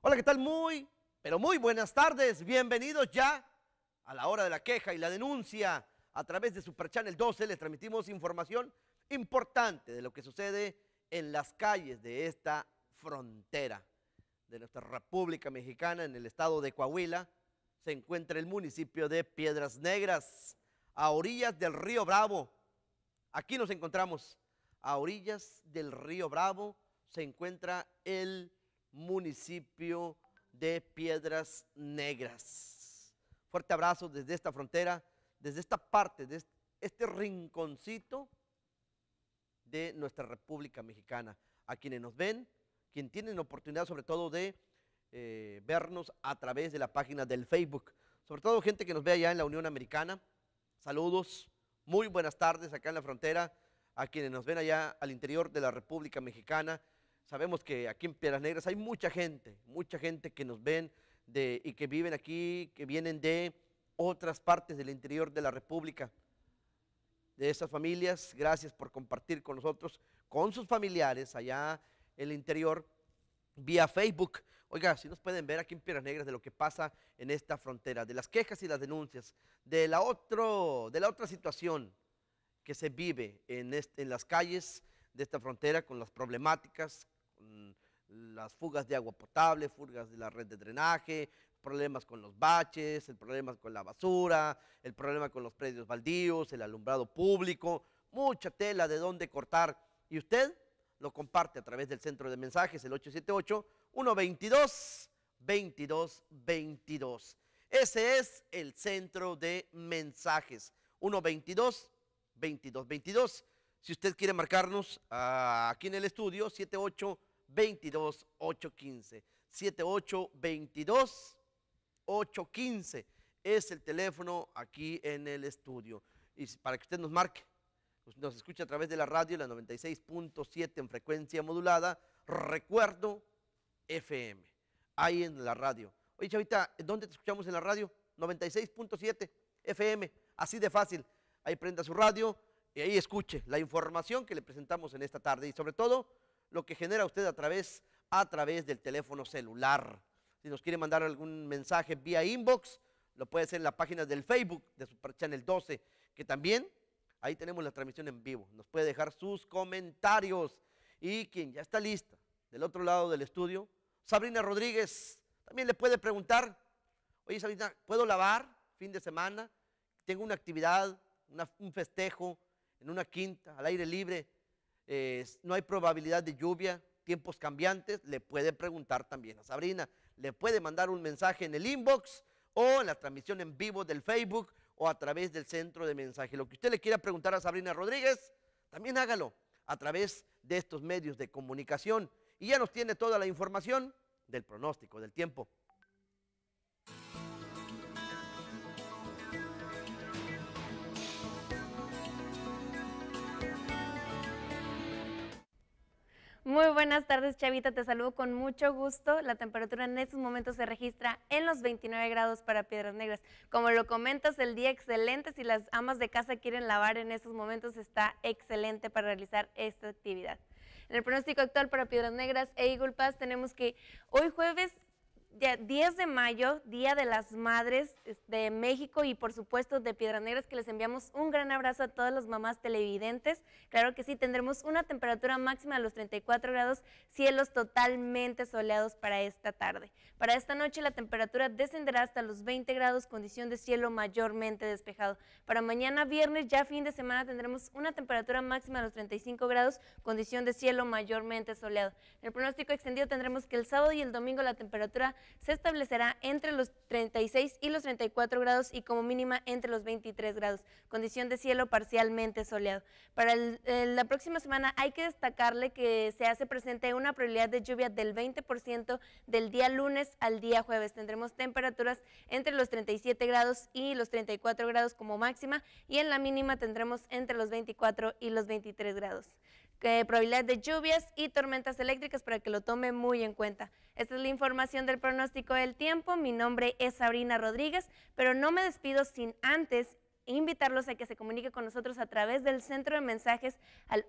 Hola, ¿qué tal? Pero muy buenas tardes. Bienvenidos ya a la hora de la queja y la denuncia. A través de Super Channel 12 les transmitimos información importante de lo que sucede en las calles de esta frontera de nuestra República Mexicana. En el estado de Coahuila se encuentra el municipio de Piedras Negras, a orillas del río Bravo. Aquí nos encontramos, a orillas del río Bravo se encuentra el municipio de Piedras Negras. Fuerte abrazo desde esta frontera, desde esta parte, de este rinconcito de nuestra República Mexicana. A quienes nos ven, quienes tienen oportunidad sobre todo de vernos a través de la página del Facebook, sobre todo gente que nos ve allá en la Unión Americana. Saludos, muy buenas tardes acá en la frontera, a quienes nos ven allá al interior de la República Mexicana. Sabemos que aquí en Piedras Negras hay mucha gente que nos ven y que viven aquí, que vienen de otras partes del interior de la República. De esas familias, gracias por compartir con nosotros, con sus familiares allá en el interior, vía Facebook. Oiga, si nos pueden ver aquí en Piedras Negras de lo que pasa en esta frontera, de las quejas y las denuncias, de la otra situación que se vive en las calles de esta frontera, con las problemáticas, con las fugas de agua potable, fugas de la red de drenaje, problemas con los baches, el problema con la basura, el problema con los predios baldíos, el alumbrado público, mucha tela de dónde cortar. Y usted lo comparte a través del centro de mensajes, el 878-122-2222. Ese es el centro de mensajes, 122-2222. Si usted quiere marcarnos aquí en el estudio, 78-22-815. 78-22-815 es el teléfono aquí en el estudio. Y para que usted nos marque, nos escucha a través de la radio, la 96.7 en frecuencia modulada, Recuerdo FM, ahí en la radio. Oye, Chavita, ¿dónde te escuchamos en la radio? 96.7 FM, así de fácil. Ahí prenda su radio y ahí escuche la información que le presentamos en esta tarde y sobre todo lo que genera usted a través del teléfono celular. Si nos quiere mandar algún mensaje vía inbox, lo puede hacer en la página del Facebook de Super Channel 12, que también ahí tenemos la transmisión en vivo. Nos puede dejar sus comentarios. Y quien ya está lista del otro lado del estudio, Sabrina Rodríguez, también le puede preguntar: oye, Sabrina, ¿puedo lavar fin de semana? Tengo una actividad, un festejo en una quinta, al aire libre, no hay probabilidad de lluvia, tiempos cambiantes. Le puede preguntar también a Sabrina. Le puede mandar un mensaje en el inbox o en la transmisión en vivo del Facebook o a través del centro de mensaje. Lo que usted le quiera preguntar a Sabrina Rodríguez, también hágalo a través de estos medios de comunicación. Y ya nos tiene toda la información del pronóstico del tiempo. Muy buenas tardes, Chavita, te saludo con mucho gusto. La temperatura en estos momentos se registra en los 29 grados para Piedras Negras. Como lo comentas, el día excelente. Si las amas de casa quieren lavar en estos momentos, está excelente para realizar esta actividad. En el pronóstico actual para Piedras Negras e Eagle Pass tenemos que hoy jueves 10 de mayo, Día de las Madres de México y por supuesto de Piedras Negras, que les enviamos un gran abrazo a todas las mamás televidentes. Claro que sí, tendremos una temperatura máxima de los 34 grados, cielos totalmente soleados para esta tarde. Para esta noche la temperatura descenderá hasta los 20 grados, condición de cielo mayormente despejado. Para mañana viernes, ya fin de semana, tendremos una temperatura máxima de los 35 grados, condición de cielo mayormente soleado. En el pronóstico extendido tendremos que el sábado y el domingo la temperatura se establecerá entre los 36 y los 34 grados y como mínima entre los 23 grados, condición de cielo parcialmente soleado. Para la próxima semana hay que destacarle que se hace presente una probabilidad de lluvia del 20% del día lunes al día jueves. Tendremos temperaturas entre los 37 grados y los 34 grados como máxima y en la mínima tendremos entre los 24 y los 23 grados. Probabilidad de lluvias y tormentas eléctricas para que lo tome muy en cuenta. Esta es la información del pronóstico del tiempo. Mi nombre es Sabrina Rodríguez, pero no me despido sin antes invitarlos a que se comunique con nosotros a través del centro de mensajes al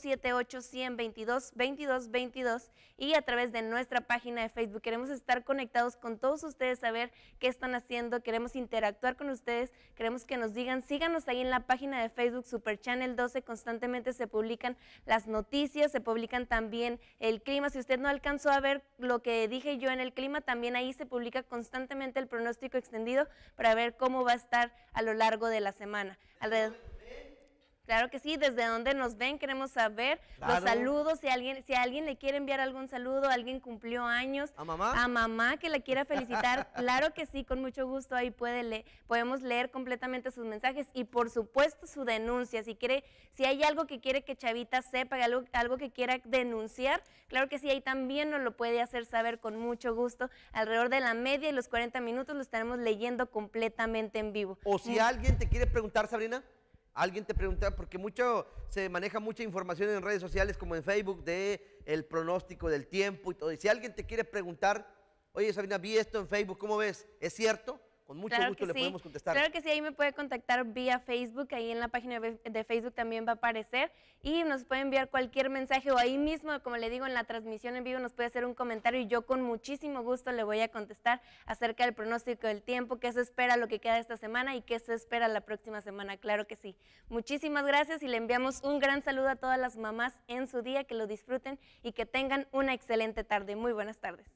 878-122-2222 y a través de nuestra página de Facebook. Queremos estar conectados con todos ustedes, saber qué están haciendo, queremos interactuar con ustedes, queremos que nos digan, síganos ahí en la página de Facebook Super Channel 12, constantemente se publican las noticias, se publican también el clima. Si usted no alcanzó a ver lo que dije yo en el clima, también ahí se publica constantemente el pronóstico extendido para ver cómo va a estar a lo largo de la semana. Claro que sí, desde donde nos ven queremos saber los saludos, si a alguien le quiere enviar algún saludo, alguien cumplió años. ¿A mamá? A mamá que la quiera felicitar, claro que sí, con mucho gusto ahí podemos leer completamente sus mensajes y por supuesto su denuncia, si hay algo que quiere que Chavita sepa, algo que quiera denunciar, claro que sí, ahí también nos lo puede hacer saber con mucho gusto, alrededor de la media y los 40 minutos lo estaremos leyendo completamente en vivo. O si alguien te quiere preguntar, Sabrina, alguien te pregunta, porque se maneja mucha información en redes sociales como en Facebook de el pronóstico del tiempo y todo. Y si alguien te quiere preguntar, oye Sabrina, vi esto en Facebook, ¿cómo ves? ¿Es cierto? Con mucho gusto le podemos contestar. Claro que sí, ahí me puede contactar vía Facebook, ahí en la página de Facebook también va a aparecer y nos puede enviar cualquier mensaje o ahí mismo, como le digo, en la transmisión en vivo nos puede hacer un comentario y yo con muchísimo gusto le voy a contestar acerca del pronóstico del tiempo, qué se espera lo que queda esta semana y qué se espera la próxima semana, claro que sí. Muchísimas gracias y le enviamos un gran saludo a todas las mamás en su día, que lo disfruten y que tengan una excelente tarde. Muy buenas tardes.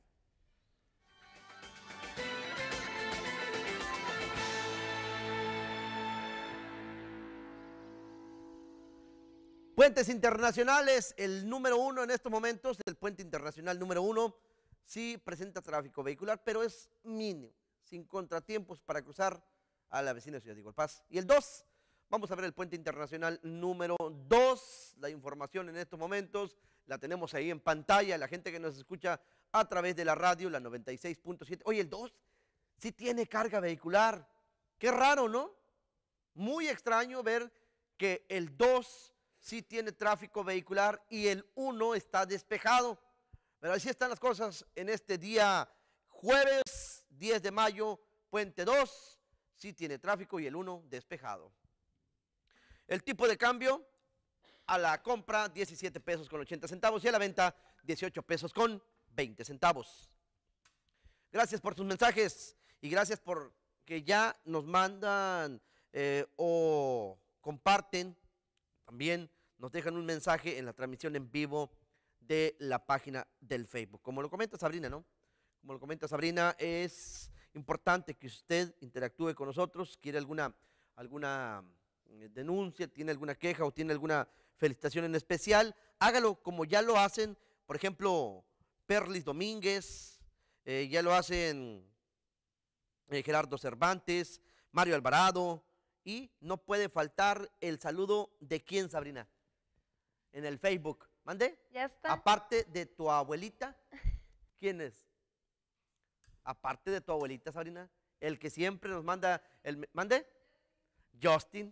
Puentes internacionales, el número 1 en estos momentos, el puente internacional número 1, sí presenta tráfico vehicular, pero es mínimo, sin contratiempos para cruzar a la vecina ciudad de Igualpaz. Y el 2, vamos a ver el puente internacional número 2, la información en estos momentos la tenemos ahí en pantalla, la gente que nos escucha a través de la radio, la 96.7. Oye, el 2 sí tiene carga vehicular, qué raro, ¿no? Muy extraño ver que el 2 sí tiene tráfico vehicular y el 1 está despejado. Pero así están las cosas en este día jueves 10 de mayo, puente 2, sí tiene tráfico y el 1 despejado. El tipo de cambio a la compra 17 pesos con 80 centavos y a la venta 18 pesos con 20 centavos. Gracias por sus mensajes y gracias por que ya nos mandan o comparten. También nos dejan un mensaje en la transmisión en vivo de la página del Facebook. Como lo comenta Sabrina, ¿no? Como lo comenta Sabrina, es importante que usted interactúe con nosotros, quiere alguna denuncia, tiene alguna queja o tiene alguna felicitación en especial, hágalo como ya lo hacen, por ejemplo, Perlis Domínguez, ya lo hacen Gerardo Cervantes, Mario Alvarado. Y no puede faltar el saludo de quién, Sabrina, en el Facebook. ¿Mande? Ya está. Aparte de tu abuelita, ¿quién es? Aparte de tu abuelita, Sabrina, el que siempre nos manda ¿mande? Justin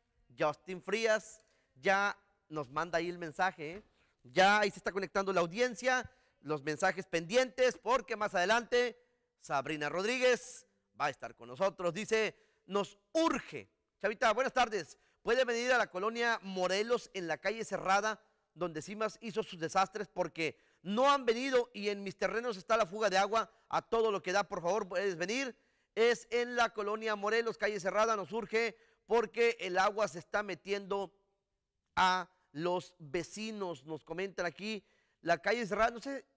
Frías, ya nos manda ahí el mensaje, ¿eh? Ya ahí se está conectando la audiencia, los mensajes pendientes, porque más adelante Sabrina Rodríguez va a estar con nosotros. Dice, nos urge. Chavita, buenas tardes. ¿Puede venir a la colonia Morelos en la calle Cerrada, donde Cimas hizo sus desastres? Porque no han venido y en mis terrenos está la fuga de agua a todo lo que da. Por favor, puedes venir. Es en la colonia Morelos, calle Cerrada. Nos urge porque el agua se está metiendo a los vecinos. Nos comentan aquí, la calle Cerrada, no sé,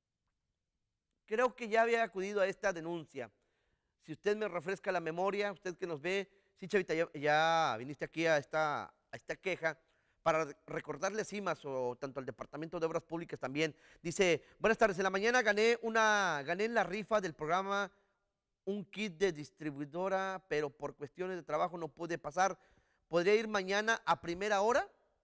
creo que ya había acudido a esta denuncia. Si usted me refresca la memoria, usted que nos ve, sí, Chavita, ya viniste aquí a esta queja para recordarle a Cimas o tanto al Departamento de Obras Públicas también. Dice, buenas tardes, en la mañana gané en la rifa del programa un kit de distribuidora, pero por cuestiones de trabajo no pude pasar. ¿Podría ir mañana a primera hora?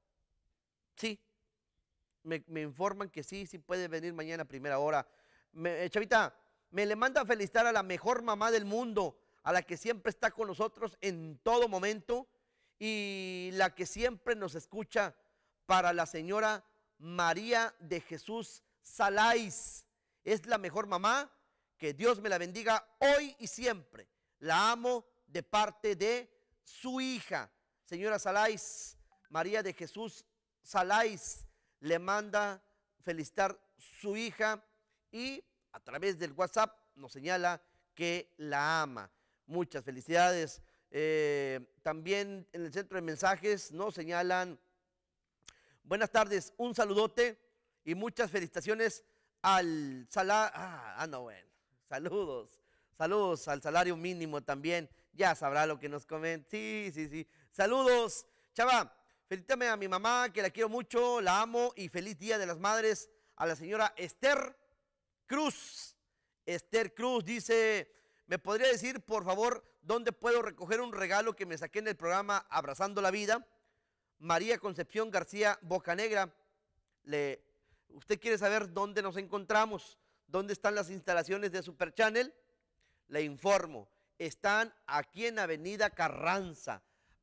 Sí, me informan que sí puede venir mañana a primera hora. Chavita, me le manda a felicitar a la mejor mamá del mundo, a la que siempre está con nosotros en todo momento y la que siempre nos escucha, para la señora María de Jesús Salais. Es la mejor mamá, que Dios me la bendiga hoy y siempre. La amo de parte de su hija. Señora Salais, María de Jesús Salais le manda felicitar su hija y a través del WhatsApp nos señala que la ama. Muchas felicidades. También en el centro de mensajes nos señalan: buenas tardes, un saludote y muchas felicitaciones al salario. No, bueno, saludos al salario mínimo también. Ya sabrá lo que nos comenta. Sí. Saludos, chava. Felicítame a mi mamá, que la quiero mucho, la amo, y feliz Día de las Madres a la señora Esther Cruz. Esther Cruz dice: ¿me podría decir, por favor, dónde puedo recoger un regalo que me saqué en el programa Abrazando la Vida? María Concepción García Bocanegra. ¿Usted quiere saber dónde nos encontramos? ¿Dónde están las instalaciones de Super Channel? Le informo, están aquí en Avenida Carranza,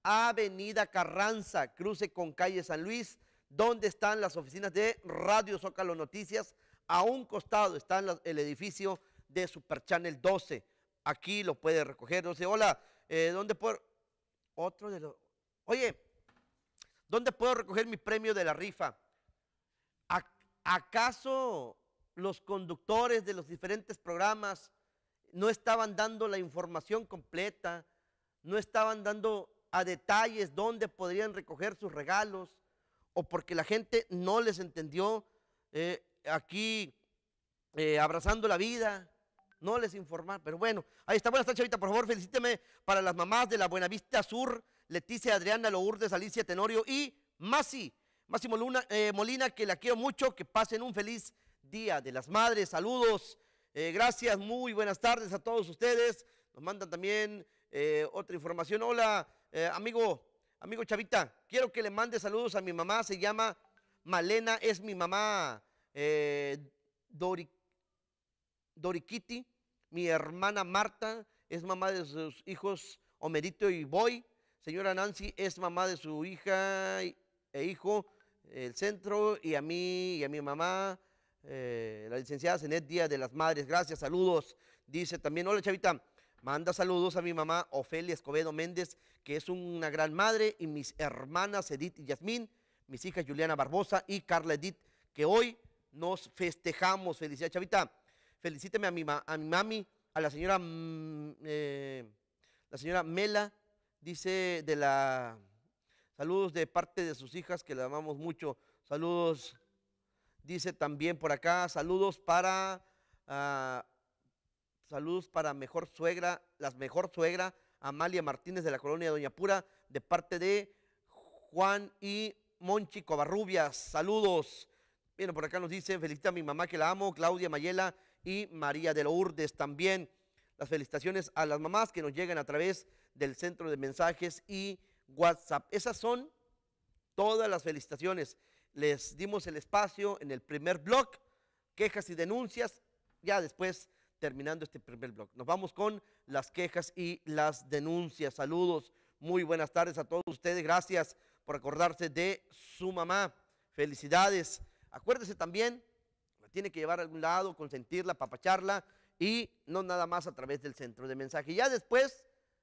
cruce con calle San Luis, donde están las oficinas de Radio Zócalo Noticias. A un costado está el edificio de Super Channel 12. Aquí lo puede recoger. Dice: hola, ¿dónde puedo? Oye, ¿dónde puedo recoger mi premio de la rifa? ¿Acaso los conductores de los diferentes programas no estaban dando la información completa? ¿No estaban dando a detalles dónde podrían recoger sus regalos? ¿O porque la gente no les entendió? Aquí, Abrazando la Vida, no les informar, pero bueno, ahí está. Buenas tardes, chavita, por favor, felicíteme para las mamás de la Buenavista Sur, Leticia, Adriana, Lourdes, Alicia, Tenorio y Máximo Molina, que la quiero mucho. Que pasen un feliz Día de las Madres. Saludos, gracias, muy buenas tardes a todos ustedes. Nos mandan también otra información. Hola, amigo chavita, quiero que le mande saludos a mi mamá. Se llama Malena, es mi mamá Doriquiti. Mi hermana Marta es mamá de sus hijos Homerito y Boy. Señora Nancy es mamá de su hija e hijo, el centro, y a mí y a mi mamá, la licenciada Zenet, Día de las Madres. Gracias, saludos. Dice también: hola, chavita, manda saludos a mi mamá Ofelia Escobedo Méndez, que es una gran madre, y mis hermanas Edith y Yasmín, mis hijas Juliana Barbosa y Carla Edith, que hoy nos festejamos. Felicidad, chavita. Felicíteme a mi mami, a la señora Mela, dice, saludos de parte de sus hijas, que la amamos mucho. Saludos, dice también por acá, saludos para mejor suegra Amalia Martínez de la colonia Doña Pura, de parte de Juan y Monchi Covarrubias. Saludos. Bien, por acá nos dicen: felicita a mi mamá, que la amo, Claudia Mayela y María de Lourdes. También las felicitaciones a las mamás que nos llegan a través del centro de mensajes y WhatsApp. Esas son todas las felicitaciones. Les dimos el espacio en el primer bloque, quejas y denuncias. Ya después, terminando este primer bloque, nos vamos con las quejas y las denuncias. Saludos, muy buenas tardes a todos ustedes. Gracias por acordarse de su mamá. Felicidades. Acuérdese también, la tiene que llevar a algún lado, consentirla, apapacharla, y no nada más a través del centro de mensaje. Ya después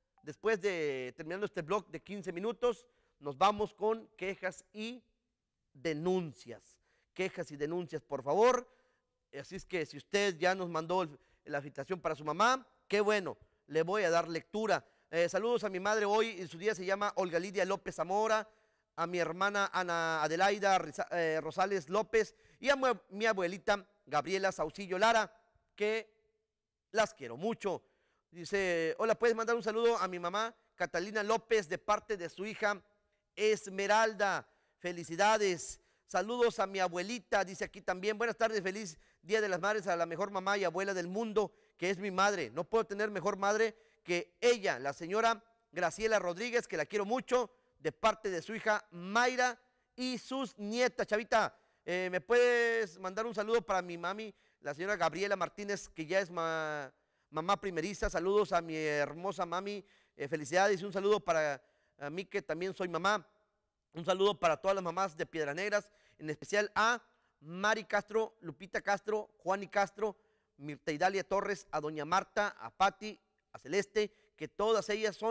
de terminando este bloque de 15 minutos, nos vamos con quejas y denuncias. Quejas y denuncias, por favor. Así es que si usted ya nos mandó la invitación para su mamá, qué bueno, le voy a dar lectura. Saludos a mi madre hoy, en su día se llama Olga Lidia López Zamora, a mi hermana Ana Adelaida Rosales López y a mi abuelita Gabriela Saucillo Lara, que las quiero mucho. Dice: hola, ¿puedes mandar un saludo a mi mamá Catalina López de parte de su hija Esmeralda? Felicidades. Saludos a mi abuelita, dice aquí también: buenas tardes, feliz Día de las Madres a la mejor mamá y abuela del mundo, que es mi madre. No puedo tener mejor madre que ella, la señora Graciela Rodríguez, que la quiero mucho, de parte de su hija Mayra y sus nietas. Chavita, ¿me puedes mandar un saludo para mi mami, la señora Gabriela Martínez, que ya es mamá primeriza? Saludos a mi hermosa mami, felicidades, y un saludo para mí, que también soy mamá. Un saludo para todas las mamás de Piedras Negras, en especial a Mari Castro, Lupita Castro, Juani Castro, Mirta Idalia Torres, a doña Marta, a Patti, a Celeste, que todas ellas son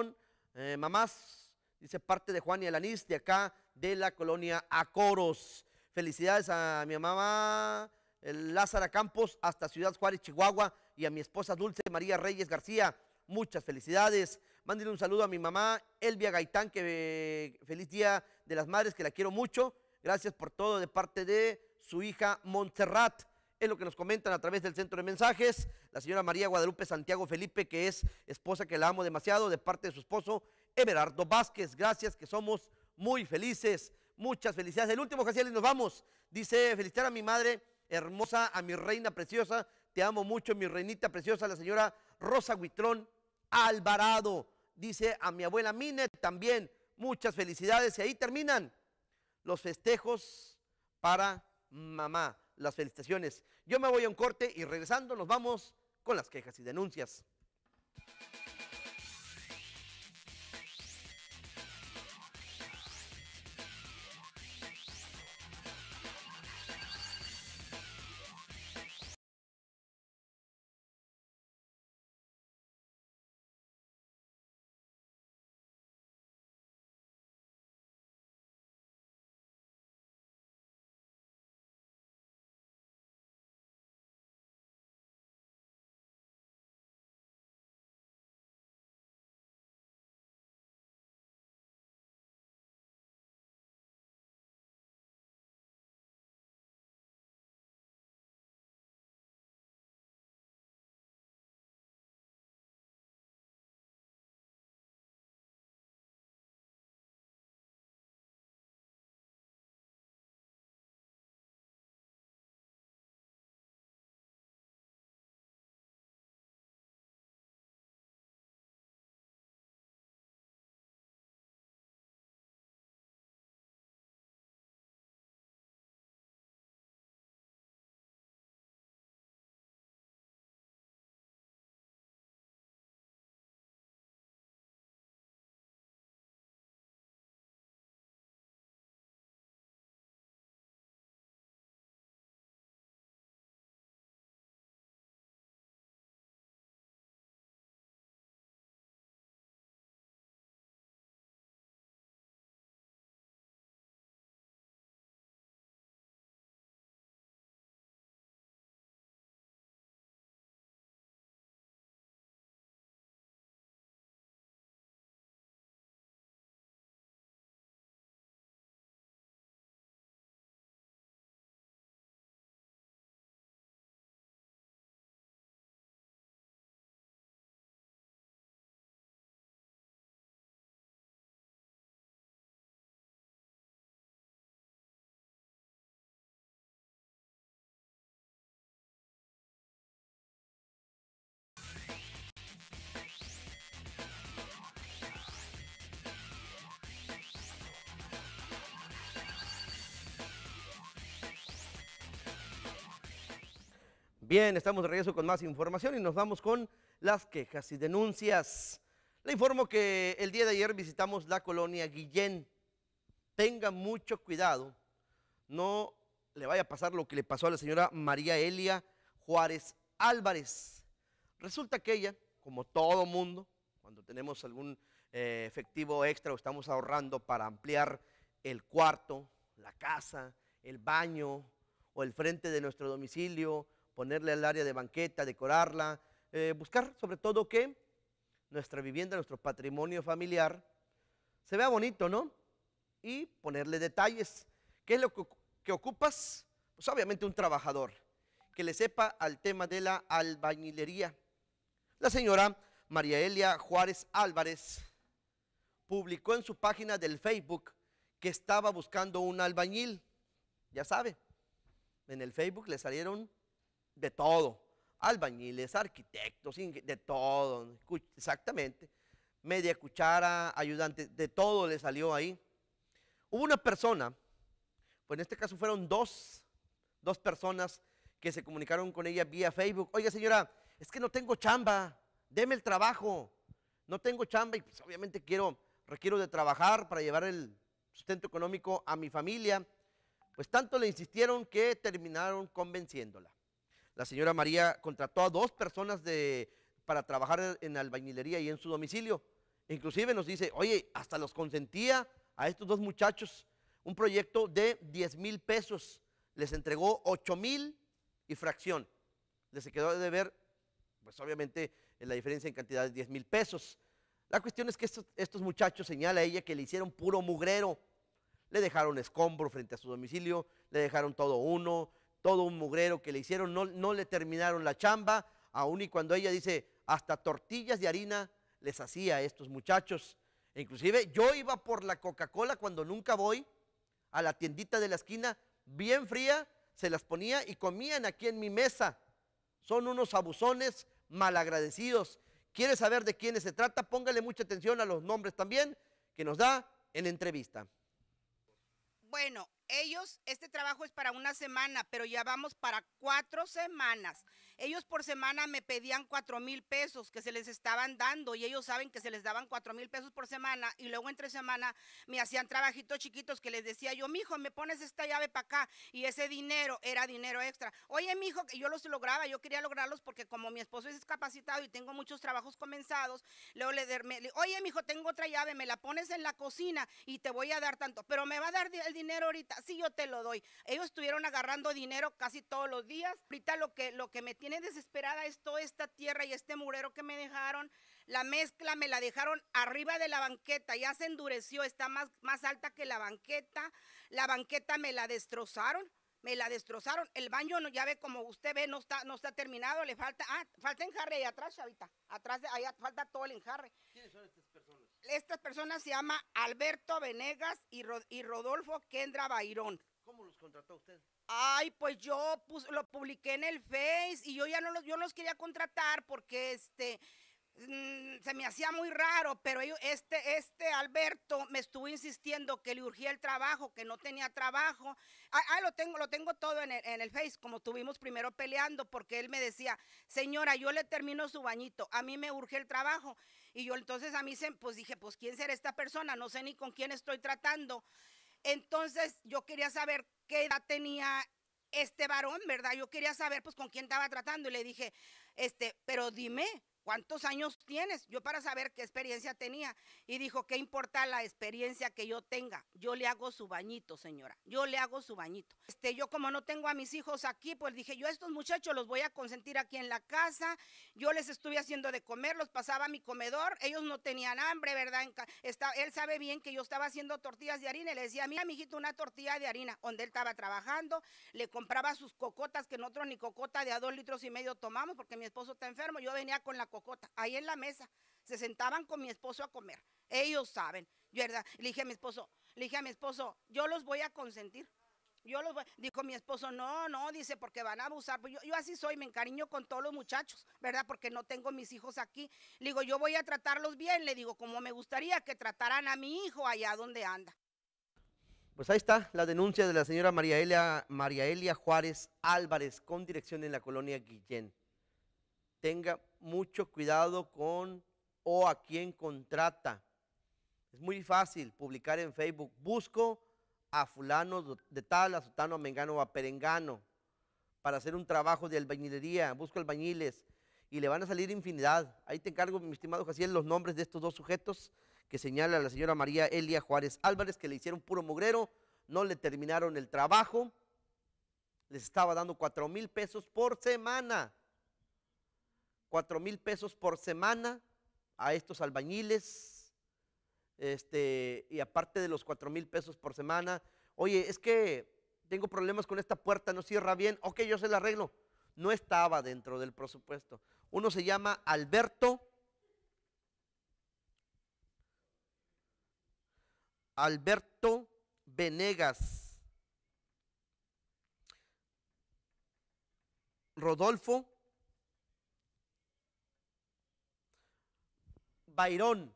mamás, dice parte de Juan y Alanis, de acá de la colonia Acoros. Felicidades a mi mamá Lázara Campos, hasta Ciudad Juárez, Chihuahua, y a mi esposa Dulce María Reyes García. Muchas felicidades. Mándenle un saludo a mi mamá Elvia Gaitán, que feliz día de las madres, que la quiero mucho. Gracias por todo de parte de su hija Montserrat. Es lo que nos comentan a través del centro de mensajes. La señora María Guadalupe Santiago Felipe, que es esposa que la amo demasiado, de parte de su esposo Everardo Vázquez. Gracias, que somos muy felices. Muchas felicidades. El último, Jaciel, y nos vamos. Dice: felicitar a mi madre hermosa, a mi reina preciosa. Te amo mucho, mi reinita preciosa, la señora Rosa Huitrón Alvarado. Dice: a mi abuela Mine también. Muchas felicidades. Y ahí terminan los festejos para mamá. Las felicitaciones. Yo me voy a un corte y regresando nos vamos con las quejas y denuncias. Bien, estamos de regreso con más información y nos vamos con las quejas y denuncias. Le informo que el día de ayer visitamos la colonia Guillén. Tenga mucho cuidado, no le vaya a pasar lo que le pasó a la señora María Elia Juárez Álvarez. Resulta que ella, como todo mundo, cuando tenemos algún efectivo extra o estamos ahorrando para ampliar el cuarto, la casa, el baño o el frente de nuestro domicilio, ponerle al área de banqueta, decorarla, buscar sobre todo que nuestra vivienda, nuestro patrimonio familiar se vea bonito, ¿no? Y ponerle detalles. ¿Qué es lo que ocupas? Pues obviamente un trabajador que le sepa al tema de la albañilería. La señora María Elia Juárez Álvarez publicó en su página del Facebook que estaba buscando un albañil. Ya sabe, en el Facebook le salieron de todo, albañiles, arquitectos, de todo, exactamente, media cuchara, ayudante, de todo le salió ahí. Hubo una persona, pues en este caso fueron dos personas que se comunicaron con ella vía Facebook. Oiga, señora, es que no tengo chamba, deme el trabajo, no tengo chamba y pues obviamente requiero de trabajar para llevar el sustento económico a mi familia. Pues tanto le insistieron que terminaron convenciéndola. La señora María contrató a 2 personas para trabajar en albañilería y en su domicilio. Inclusive nos dice, oye, hasta los consentía a estos dos muchachos un proyecto de 10,000 pesos. Les entregó 8,000 y fracción. Les quedó de deber, pues obviamente, la diferencia en cantidad de 10,000 pesos. La cuestión es que estos muchachos, señala ella, que le hicieron puro mugrero. Le dejaron escombro frente a su domicilio, le dejaron todo un mugrero que le hicieron, no le terminaron la chamba, aun y cuando ella dice, hasta tortillas de harina les hacía a estos muchachos. E inclusive yo iba por la Coca-Cola cuando nunca voy a la tiendita de la esquina, bien fría, se las ponía y comían aquí en mi mesa. Son unos abusones malagradecidos. ¿Quiere saber de quiénes se trata? Póngale mucha atención a los nombres también que nos da en entrevista. Bueno, este trabajo es para una semana, pero ya vamos para 4 semanas. Ellos por semana me pedían 4,000 pesos que se les estaban dando y ellos saben que se les daban 4,000 pesos por semana y luego entre semana me hacían trabajitos chiquitos que les decía yo, mijo, me pones esta llave para acá y ese dinero era dinero extra. Oye, mijo, que yo los lograba, yo quería lograrlos porque como mi esposo es discapacitado y tengo muchos trabajos comenzados, luego oye, mijo, tengo otra llave, me la pones en la cocina y te voy a dar tanto, pero me va a dar el dinero ahorita. Sí, yo te lo doy. Ellos estuvieron agarrando dinero casi todos los días. Ahorita lo que me tiene desesperada es toda esta tierra y este murero que me dejaron. La mezcla me la dejaron arriba de la banqueta, ya se endureció, está más alta que la banqueta. La banqueta me la destrozaron. El baño, ya ve, como usted ve, no está terminado, le falta enjarre ahí atrás, chavita. Atrás, allá falta todo el enjarre. ¿Quiénes son estas personas? Estas personas se llama Alberto Venegas y Rodolfo Kendra Bayrón. ¿Cómo los contrató usted? Ay, pues yo lo publiqué en el Face y yo no los quería contratar porque se me hacía muy raro, pero Alberto me estuvo insistiendo que le urgía el trabajo, que no tenía trabajo. Lo tengo todo en el Face, como estuvimos primero peleando, porque él me decía, señora, yo le termino su bañito, a mí me urge el trabajo. Y yo entonces pues dije, pues ¿quién será esta persona? No sé ni con quién estoy tratando. Entonces yo quería saber qué edad tenía este varón, ¿verdad? Yo quería saber pues con quién estaba tratando y le dije, pero dime, ¿cuántos años tienes? Yo para saber qué experiencia tenía. Y dijo, ¿qué importa la experiencia que yo tenga? Yo le hago su bañito, señora. Yo le hago su bañito. Yo como no tengo a mis hijos aquí, pues dije, yo a estos muchachos los voy a consentir aquí en la casa. Yo les estuve haciendo de comer, los pasaba a mi comedor. Ellos no tenían hambre, ¿verdad? Él sabe bien que yo estaba haciendo tortillas de harina y le decía, mira, mijito, una tortilla de harina. Donde él estaba trabajando, le compraba sus cocotas, que nosotros ni cocota de a 2,5 litros tomamos porque mi esposo está enfermo. Yo venía con la cocota ahí en la mesa, se sentaban con mi esposo a comer. Ellos saben, ¿verdad? Le dije a mi esposo, yo los voy a consentir. Dijo mi esposo, no, dice, porque van a abusar. Pues yo así soy, me encariño con todos los muchachos, ¿verdad? Porque no tengo mis hijos aquí. Le digo, yo voy a tratarlos bien, le digo, como me gustaría que trataran a mi hijo allá donde anda. Pues ahí está la denuncia de la señora María Elia Juárez Álvarez, con dirección en la colonia Guillén. Tenga mucho cuidado con o a quién contrata. Es muy fácil publicar en Facebook, busco a fulano de tal, a sutano, a mengano o a perengano para hacer un trabajo de albañilería, busco albañiles y le van a salir infinidad. Ahí te encargo, mi estimado Jaciel, los nombres de estos dos sujetos que señala la señora María Elia Juárez Álvarez, que le hicieron puro mugrero, no le terminaron el trabajo, les estaba dando 4,000 pesos por semana. 4,000 pesos por semana a estos albañiles, y aparte de los 4,000 pesos por semana, oye, es que tengo problemas con esta puerta, no cierra bien, ok, yo se la arreglo. No estaba dentro del presupuesto. Uno se llama Alberto Venegas, Rodolfo Bayrón,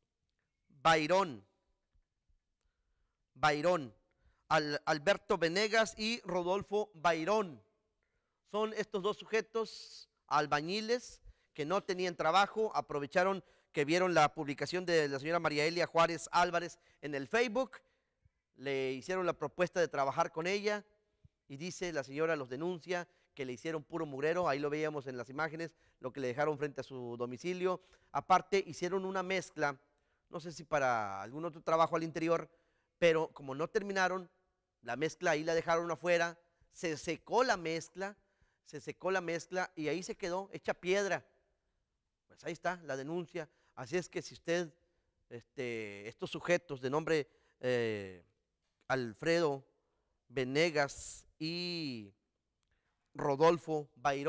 Alberto Venegas y Rodolfo Bayrón. Son estos dos sujetos albañiles que no tenían trabajo, aprovecharon que vieron la publicación de la señora María Elia Juárez Álvarez en el Facebook, le hicieron la propuesta de trabajar con ella y dice la señora, los denuncia, que le hicieron puro mugrero, ahí lo veíamos en las imágenes, lo que le dejaron frente a su domicilio. Aparte hicieron una mezcla no sé si para algún otro trabajo al interior, pero como no terminaron, la mezcla ahí la dejaron afuera, se secó la mezcla y ahí se quedó hecha piedra. Pues ahí está la denuncia. Así es que si usted, estos sujetos de nombre Alfredo Venegas y Rodolfo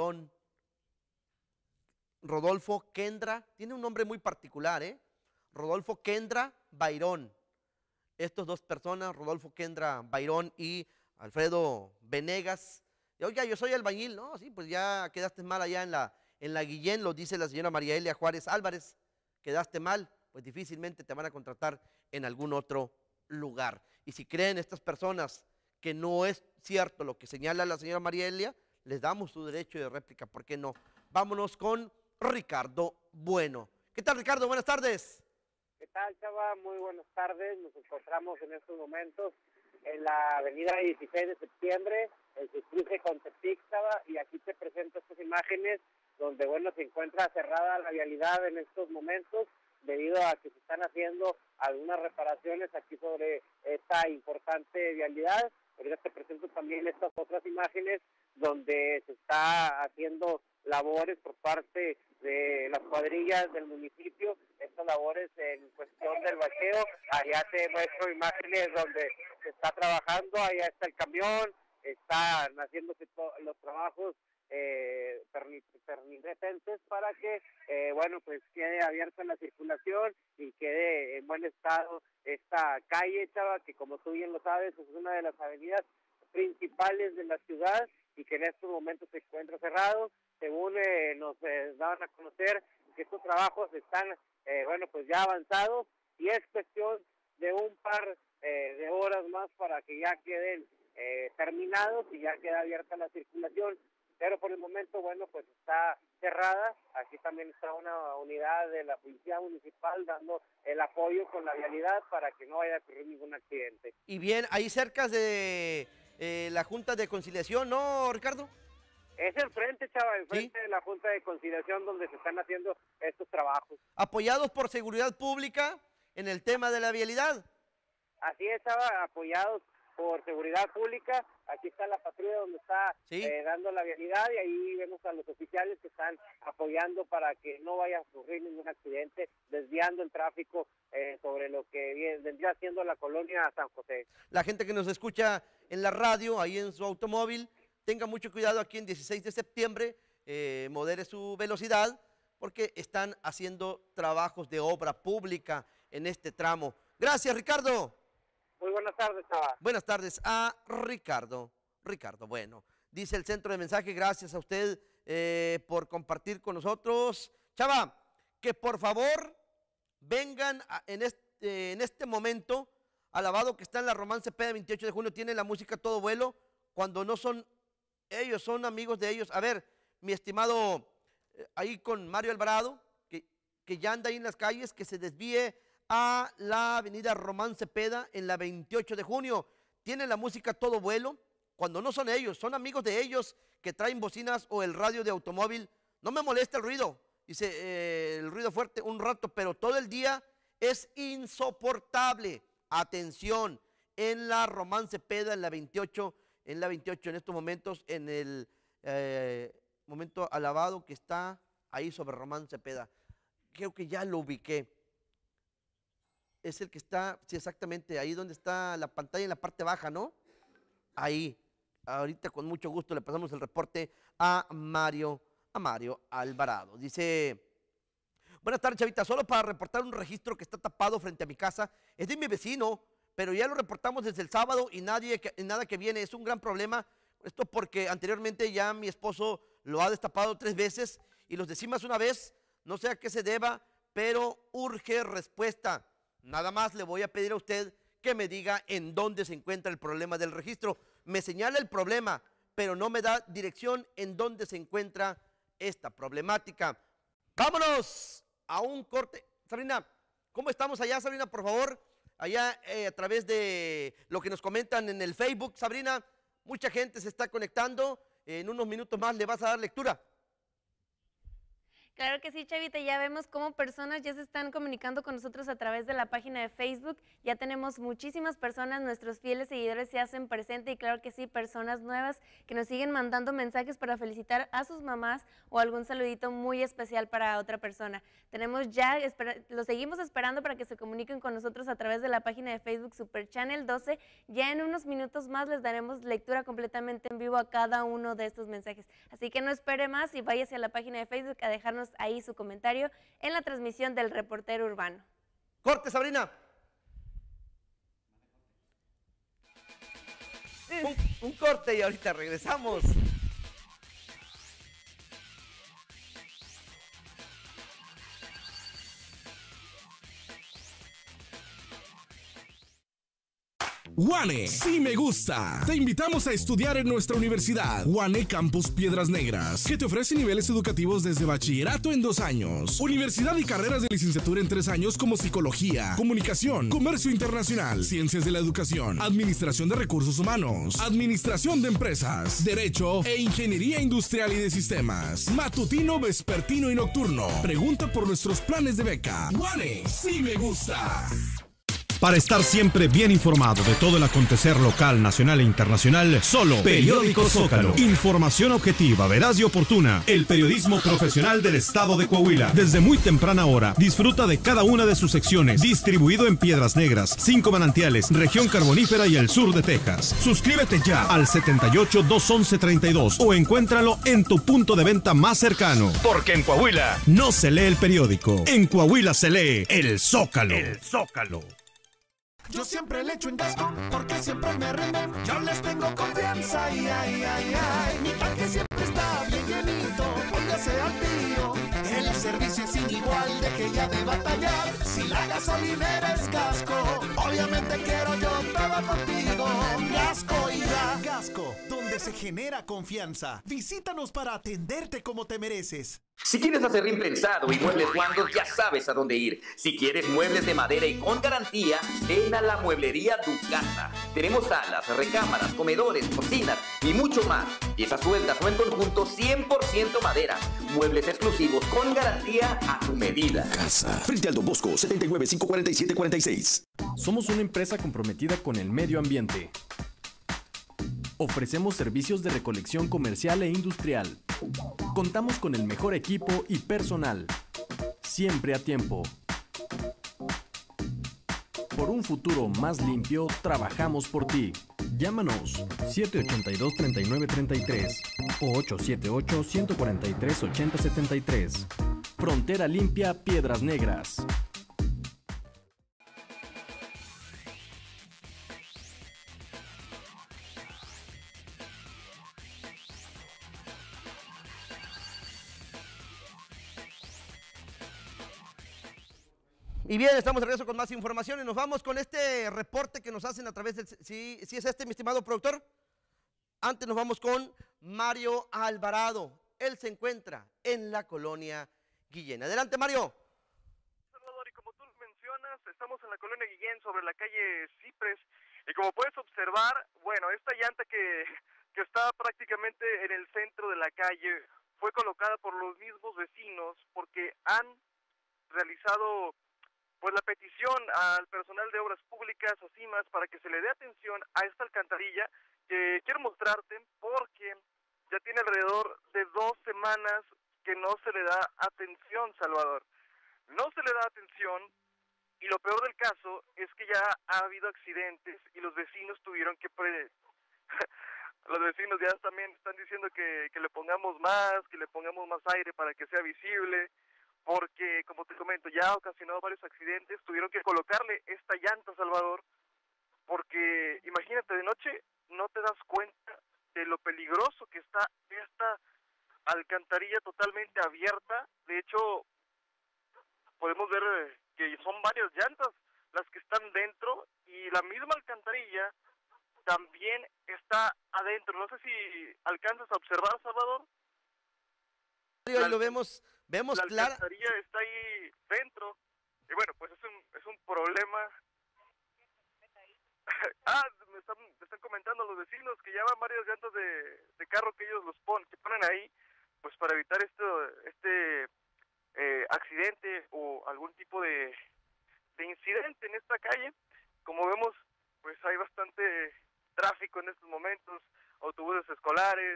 Kendra, tiene un nombre muy particular, Rodolfo Kendra Bayrón. Estas dos personas, Rodolfo Kendra Bayrón y Alfredo Venegas. Oiga, yo soy albañil, ¿no? Sí, pues ya quedaste mal allá en la Guillén, lo dice la señora María Elia Juárez Álvarez. Quedaste mal, pues difícilmente te van a contratar en algún otro lugar. Y si creen estas personas que no es cierto lo que señala la señora María Elia, les damos su derecho de réplica, ¿por qué no? Vámonos con Ricardo Bueno. ¿Qué tal, Ricardo? Buenas tardes. ¿Qué tal, Chava? Muy buenas tardes. Nos encontramos en estos momentos en la avenida 16 de septiembre, en su cruce con Tepic, Chava, y aquí te presento estas imágenes donde, bueno, se encuentra cerrada la vialidad en estos momentos debido a que se están haciendo algunas reparaciones aquí sobre esta importante vialidad. Ahorita te presento también estas otras imágenes donde se está haciendo labores por parte de las cuadrillas del municipio, estas labores en cuestión del bacheo. Allá te muestro imágenes donde se está trabajando, allá está el camión, están haciéndose los trabajos pertinentes para que, bueno, pues quede abierta la circulación y quede en buen estado esta calle, Chava, que como tú bien lo sabes, es una de las avenidas principales de la ciudad y que en estos momentos se encuentra cerrado. Según nos daban a conocer que estos trabajos están, bueno, pues ya avanzados y es cuestión de un par de horas más para que ya queden terminados y ya queda abierta la circulación. Pero por el momento, bueno, pues está cerrada. Aquí también está una unidad de la Policía Municipal dando el apoyo con la vialidad para que no vaya a ocurrir ningún accidente. Y bien, ahí cerca de la Junta de Conciliación, ¿no, Ricardo? Es enfrente, Chava, enfrente de la Junta de Conciliación donde se están haciendo estos trabajos. Apoyados por Seguridad Pública en el tema de la vialidad. Así es, Chava, apoyados por Seguridad Pública. Aquí está la patrulla donde está dando la vialidad y ahí vemos a los oficiales que están apoyando para que no vaya a ocurrir ningún accidente, desviando el tráfico sobre lo que vendría siendo la colonia San José. La gente que nos escucha en la radio, ahí en su automóvil, tenga mucho cuidado aquí en 16 de septiembre, modere su velocidad porque están haciendo trabajos de obra pública en este tramo. Gracias, Ricardo. Muy buenas tardes, Chava. Buenas tardes a Ricardo. Ricardo, bueno, dice el centro de mensaje, gracias a usted por compartir con nosotros. Chava, que por favor vengan en este momento al lavado que está en la Román Cepeda, 28 de junio, tiene la música a todo vuelo, cuando no son ellos, son amigos de ellos. A ver, mi estimado, ahí con Mario Alvarado, que ya anda ahí en las calles, que se desvíe a la avenida Román Cepeda en la 28 de junio. Tienen la música a todo vuelo, cuando no son ellos, son amigos de ellos que traen bocinas o el radio de automóvil. No me molesta el ruido, dice el ruido fuerte un rato, pero todo el día es insoportable. Atención, en la Román Cepeda, en la 28, en estos momentos, en el momento alabado que está ahí sobre Román Cepeda. Creo que ya lo ubiqué. Es el que está, sí, exactamente, ahí donde está la pantalla en la parte baja, ¿no? Ahí, ahorita con mucho gusto le pasamos el reporte a Mario Alvarado. Dice, buenas tardes, Chavita, solo para reportar un registro que está tapado frente a mi casa. Es de mi vecino, pero ya lo reportamos desde el sábado y nada que viene. Es un gran problema esto porque anteriormente ya mi esposo lo ha destapado 3 veces y los decimos una vez, no sé a qué se deba, pero urge respuesta. Nada más le voy a pedir a usted que me diga en dónde se encuentra el problema del registro. Me señala el problema, pero no me da dirección en dónde se encuentra esta problemática. Vámonos a un corte. Sabrina, ¿cómo estamos allá, Sabrina, por favor? Allá a través de lo que nos comentan en el Facebook. Sabrina, mucha gente se está conectando. En unos minutos más le vas a dar lectura. Claro que sí, Chavita, ya vemos cómo personas ya se están comunicando con nosotros a través de la página de Facebook. Ya tenemos muchísimas personas, nuestros fieles seguidores se hacen presente y claro que sí, personas nuevas que nos siguen mandando mensajes para felicitar a sus mamás o algún saludito muy especial para otra persona. Tenemos ya, los seguimos esperando para que se comuniquen con nosotros a través de la página de Facebook Super Channel 12. Ya en unos minutos más les daremos lectura completamente en vivo a cada uno de estos mensajes. Así que no espere más y vaya hacia la página de Facebook a dejarnos ahí su comentario en la transmisión del Reportero Urbano. Corte, Sabrina. Un corte y ahorita regresamos. Guane, sí me gusta. Te invitamos a estudiar en nuestra universidad, Guane Campus Piedras Negras, que te ofrece niveles educativos desde bachillerato en 2 años, universidad y carreras de licenciatura en 3 años como psicología, comunicación, comercio internacional, ciencias de la educación, administración de recursos humanos, administración de empresas, derecho e ingeniería industrial y de sistemas, matutino, vespertino y nocturno. Pregunta por nuestros planes de beca. Guane, sí me gusta. Para estar siempre bien informado de todo el acontecer local, nacional e internacional, solo Periódico Zócalo. Información objetiva, veraz y oportuna. El periodismo profesional del estado de Coahuila. Desde muy temprana hora, disfruta de cada una de sus secciones. Distribuido en Piedras Negras, 5 Manantiales, región carbonífera y el sur de Texas. Suscríbete ya al 78-211-32 o encuéntralo en tu punto de venta más cercano. Porque en Coahuila no se lee el periódico. En Coahuila se lee el Zócalo. El Zócalo. Yo siempre le echo en casco, porque siempre me rinden. Yo les tengo confianza, ay, ay, ay, ay. Mi tanque siempre está bien llenito, póngase al tiro. El servicio es inigual, deje ya de batallar. Si la gasolinera es Gasco, obviamente quiero yo todo contigo. Gasco y ya. Gasco, donde se genera confianza. Visítanos para atenderte como te mereces. Si quieres acerrín prensado y muebles blandos, ya sabes a dónde ir. Si quieres muebles de madera y con garantía, ven a la Mueblería Tu Casa. Tenemos salas, recámaras, comedores, cocinas y mucho más. Piezas sueltas o en conjunto 100% madera. Muebles exclusivos con garantía a tu medida. Casa. Frente al Don Bosco, 79-547-46. Somos una empresa comprometida con el medio ambiente. Ofrecemos servicios de recolección comercial e industrial. Contamos con el mejor equipo y personal. Siempre a tiempo. Por un futuro más limpio, trabajamos por ti. Llámanos 782-3933 o 878-143-8073. Frontera Limpia Piedras Negras. Y bien, estamos de regreso con más información y nos vamos con este reporte que nos hacen a través del... ¿Sí es este, mi estimado productor? Antes nos vamos con Mario Alvarado. Él se encuentra en la colonia Guillén. Adelante, Mario. Salvador, y como tú mencionas, estamos en la colonia Guillén sobre la calle Cipres. Y como puedes observar, bueno, esta llanta que está prácticamente en el centro de la calle fue colocada por los mismos vecinos porque han realizado pues la petición al personal de obras públicas, a CIMAS, para que se le dé atención a esta alcantarilla que quiero mostrarte porque ya tiene alrededor de 2 semanas que no se le da atención, Salvador. No se le da atención y lo peor del caso es que ya ha habido accidentes y los vecinos tuvieron que... Los vecinos ya también están diciendo que le pongamos más aire para que sea visible, porque, como te comento, ya ha ocasionado varios accidentes. Tuvieron que colocarle esta llanta, Salvador, porque imagínate, de noche no te das cuenta de lo peligroso que está esta alcantarilla totalmente abierta. De hecho, podemos ver que son varias llantas las que están dentro y la misma alcantarilla también está adentro. No sé si alcanzas a observar, Salvador. Lo vemos la claro. La alcantarilla está ahí dentro y bueno, pues es un problema. Me están comentando los vecinos que ya van varias llantas de carro que ellos que ponen ahí, pues para evitar este accidente o algún tipo de incidente en esta calle. Como vemos, pues hay bastante tráfico en estos momentos, autobuses escolares.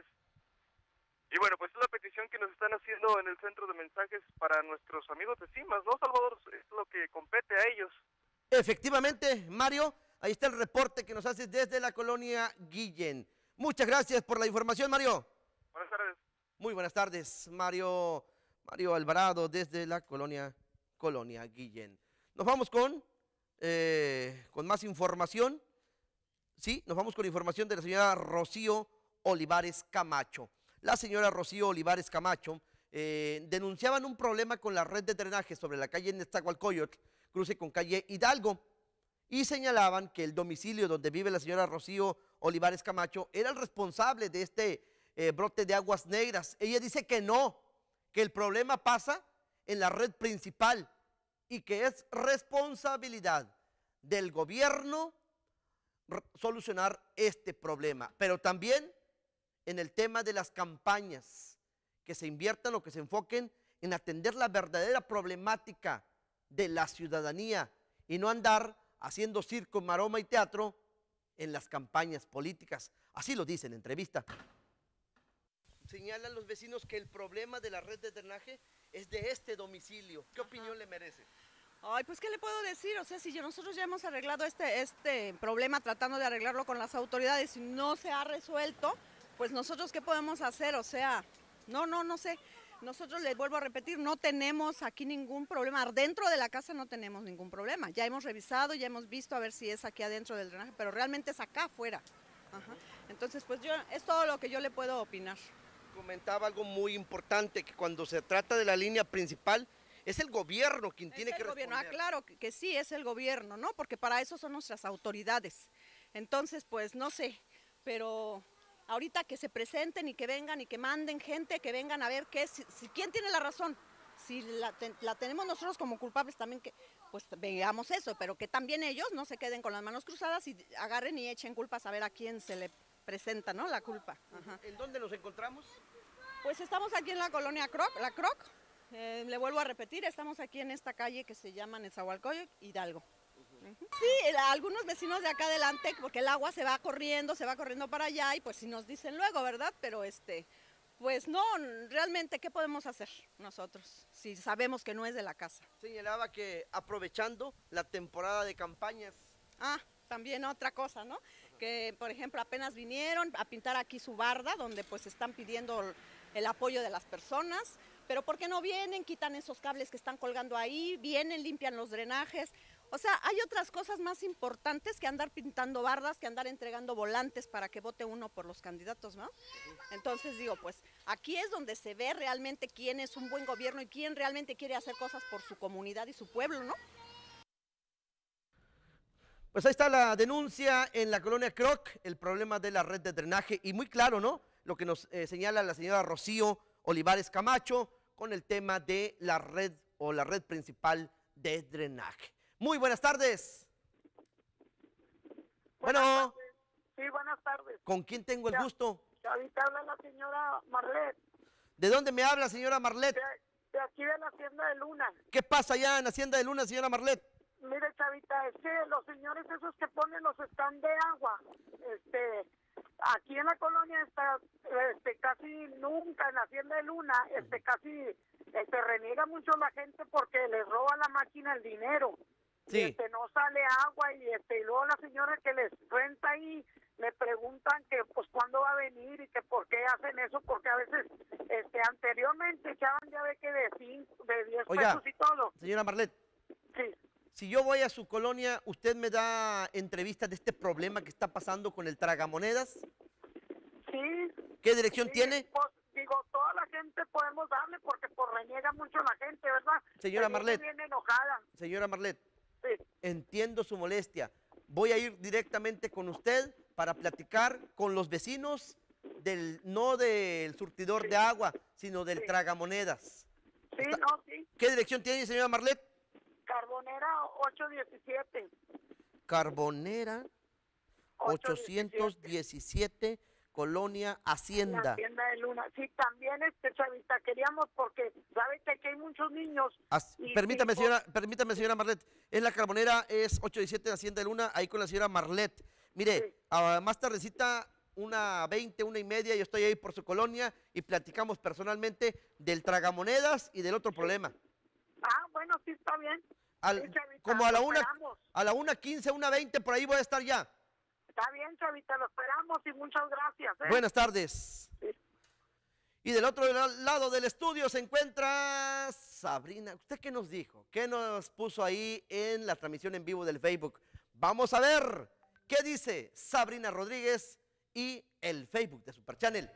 Y bueno, pues es la petición que nos están haciendo en el centro de mensajes para nuestros amigos de CIMAS, ¿no, Salvador? Es lo que compete a ellos. Efectivamente, Mario, ahí está el reporte que nos haces desde la colonia Guillén. Muchas gracias por la información, Mario. Buenas tardes. Muy buenas tardes, Mario Alvarado, desde la colonia Guillén. Nos vamos con más información. Sí, nos vamos con información de la señora Rocío Olivares Camacho. La señora Rocío Olivares Camacho denunciaban un problema con la red de drenaje sobre la calle Nezahualcóyotl, cruce con calle Hidalgo, y señalaban que el domicilio donde vive la señora Rocío Olivares Camacho era el responsable de este brote de aguas negras. Ella dice que no, que el problema pasa en la red principal y que es responsabilidad del gobierno solucionar este problema, pero también en el tema de las campañas, que se inviertan o que se enfoquen en atender la verdadera problemática de la ciudadanía y no andar haciendo circo, maroma y teatro en las campañas políticas. Así lo dice en entrevista. Señalan los vecinos que el problema de la red de drenaje es de este domicilio. ¿Qué opinión le merece? Ay, pues, ¿qué le puedo decir? O sea, si nosotros ya hemos arreglado este problema tratando de arreglarlo con las autoridades y no se ha resuelto, pues nosotros, ¿qué podemos hacer? O sea, no sé. Nosotros, les vuelvo a repetir, no tenemos aquí ningún problema. Dentro de la casa no tenemos ningún problema. Ya hemos revisado, ya hemos visto a ver si es aquí adentro del drenaje, pero realmente es acá afuera. Ajá. Entonces, pues es todo lo que yo le puedo opinar. Comentaba algo muy importante, que cuando se trata de la línea principal, es el gobierno quien tiene que responder. Ah, claro que sí, es el gobierno, ¿no? Porque para eso son nuestras autoridades. Entonces, pues no sé, pero ahorita que se presenten y que vengan y que manden gente, que vengan a ver quién tiene la razón. Si la tenemos nosotros como culpables también, que pues veamos eso, pero que también ellos no se queden con las manos cruzadas y agarren y echen culpas a ver a quién se le presenta, ¿no? La culpa. Ajá. ¿En dónde nos encontramos? Pues estamos aquí en la colonia La Croc. Le vuelvo a repetir, estamos aquí en esta calle que se llama Nezahualcóyotl, Hidalgo. Sí, algunos vecinos de acá adelante, porque el agua se va corriendo para allá y pues si nos dicen luego, ¿verdad? Pero pues no, realmente, ¿qué podemos hacer nosotros si sabemos que no es de la casa? Señalaba que aprovechando la temporada de campañas. Ah, también otra cosa, ¿no? Que, por ejemplo, apenas vinieron a pintar aquí su barda, donde pues están pidiendo el apoyo de las personas, pero ¿por qué no vienen? Quitan esos cables que están colgando ahí, vienen, limpian los drenajes. O sea, hay otras cosas más importantes que andar pintando bardas, que andar entregando volantes para que vote uno por los candidatos, ¿no? Entonces digo, pues aquí es donde se ve realmente quién es un buen gobierno y quién realmente quiere hacer cosas por su comunidad y su pueblo, ¿no? Pues ahí está la denuncia en la colonia Croc, el problema de la red de drenaje, y muy claro, ¿no? Lo que nos señala la señora Rocío Olivares Camacho con el tema de la red o la red principal de drenaje. Muy buenas tardes. Bueno. Sí, buenas tardes. ¿Con quién tengo el gusto? Chavita, habla la señora Marlet. ¿De dónde me habla, señora Marlet? De aquí de la Hacienda de Luna. ¿Qué pasa allá en la Hacienda de Luna, señora Marlet? Mire, Chavita, es que los señores esos que ponen los stands de agua, aquí en la colonia está, casi nunca en la Hacienda de Luna, casi reniega mucho la gente porque les roba la máquina el dinero. Sí. No sale agua y luego la señora que les renta ahí le preguntan que pues cuándo va a venir y que por qué hacen eso, porque a veces anteriormente echaban ya de que de 10 pesos y todo. Señora Marlet. Sí. Si yo voy a su colonia, ¿usted me da entrevistas de este problema que está pasando con el tragamonedas? Sí. ¿Qué dirección tiene? Pues, digo, toda la gente podemos darle porque pues reniega mucho la gente, ¿verdad? Señora Marlet. Viene enojada. Señora Marlet. Sí. Entiendo su molestia. Voy a ir directamente con usted para platicar con los vecinos no del surtidor de agua, sino del tragamonedas. Sí, sí. ¿Qué dirección tiene, señora Marlet? Carbonera 817. Carbonera 817, Colonia La Hacienda. Hacienda de Luna. Sí, también, Chavita, queríamos porque, ¿sabe que aquí hay muchos niños? Permítame, señora Marlet. Es la carbonera, es 817 de Hacienda de Luna, ahí con la señora Marlet. Mire, más tardecita, 1:20, 1:30, yo estoy ahí por su colonia y platicamos personalmente del tragamonedas y del otro problema. Ah, bueno, sí, está bien. Como a la 1:15, 1:20, por ahí voy a estar ya. Está bien, Chavita, lo esperamos y muchas gracias. Buenas tardes. Sí. Y del otro lado del estudio se encuentra Sabrina. ¿Usted qué nos dijo? ¿Qué nos puso ahí en la transmisión en vivo del Facebook? Vamos a ver qué dice Sabrina Rodríguez y el Facebook de Super Channel.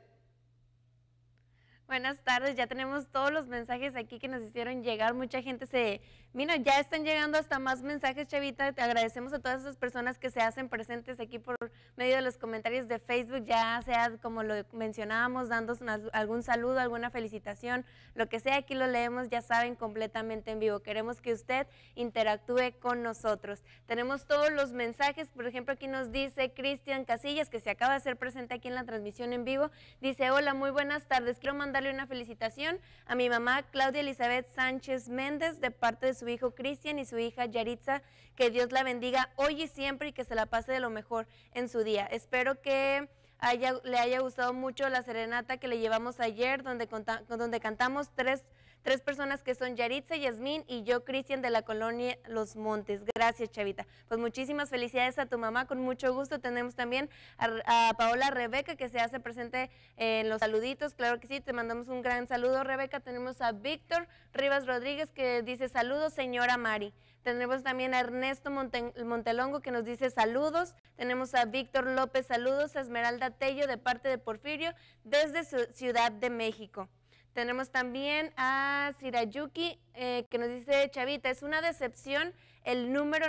Buenas tardes, ya tenemos todos los mensajes aquí que nos hicieron llegar, mucha gente mira, ya están llegando hasta más mensajes, Chavita, te agradecemos a todas esas personas que se hacen presentes aquí por medio de los comentarios de Facebook, ya sea como lo mencionábamos, dándonos algún saludo, alguna felicitación, lo que sea, aquí lo leemos, ya saben, completamente en vivo, queremos que usted interactúe con nosotros. Tenemos todos los mensajes, por ejemplo, aquí nos dice Cristian Casillas, que se acaba de hacer presente aquí en la transmisión en vivo, dice, hola, muy buenas tardes, quiero mandarle una felicitación a mi mamá Claudia Elizabeth Sánchez Méndez de parte de su hijo Cristian y su hija Yaritza, que Dios la bendiga hoy y siempre y que se la pase de lo mejor en su día. Espero que le haya gustado mucho la serenata que le llevamos ayer, donde cantamos tres personas que son Yaritza, Yasmín y yo, Cristian, de la colonia Los Montes. Gracias, Chavita. Pues muchísimas felicidades a tu mamá, con mucho gusto. Tenemos también a Paola Rebeca, que se hace presente en los saluditos. Claro que sí, te mandamos un gran saludo, Rebeca. Tenemos a Víctor Rivas Rodríguez, que dice saludos, señora Mari. Tenemos también a Ernesto Montelongo, que nos dice saludos. Tenemos a Víctor López, saludos. A Esmeralda Tello, de parte de Porfirio, desde Ciudad de México. Tenemos también a Sirayuki, que nos dice, Chavita, es una decepción, el número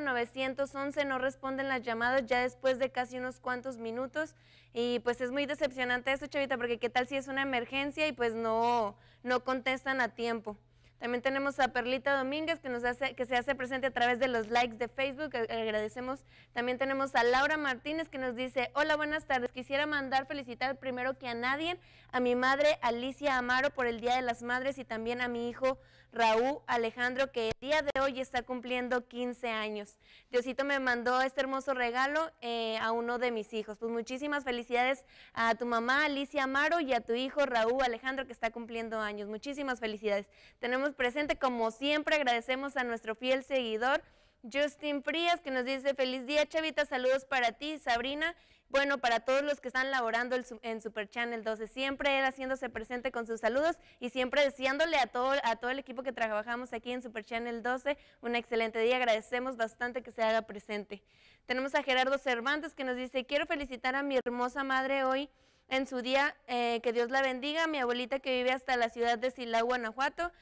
911 no responden las llamadas ya después de casi unos cuantos minutos, y pues es muy decepcionante eso, Chavita, porque qué tal si es una emergencia y pues no contestan a tiempo. También tenemos a Perlita Domínguez, que se hace presente a través de los likes de Facebook, agradecemos. También tenemos a Laura Martínez, que nos dice, hola, buenas tardes, quisiera felicitar primero que a nadie, a mi madre Alicia Amaro por el Día de las Madres y también a mi hijo Raúl Alejandro, que el día de hoy está cumpliendo 15 años. Diosito me mandó este hermoso regalo a uno de mis hijos. Pues muchísimas felicidades a tu mamá Alicia Amaro y a tu hijo Raúl Alejandro, que está cumpliendo años. Muchísimas felicidades. Tenemos presente, como siempre, agradecemos a nuestro fiel seguidor Justin Frías, que nos dice, feliz día, Chavita, saludos para ti, Sabrina. Bueno, para todos los que están laborando en Super Channel 12, siempre él haciéndose presente con sus saludos y siempre deseándole a todo el equipo que trabajamos aquí en Super Channel 12 un excelente día. Agradecemos bastante que se haga presente. Tenemos a Gerardo Cervantes, que nos dice, quiero felicitar a mi hermosa madre hoy en su día, que Dios la bendiga, mi abuelita que vive hasta la ciudad de Silao, Guanajuato.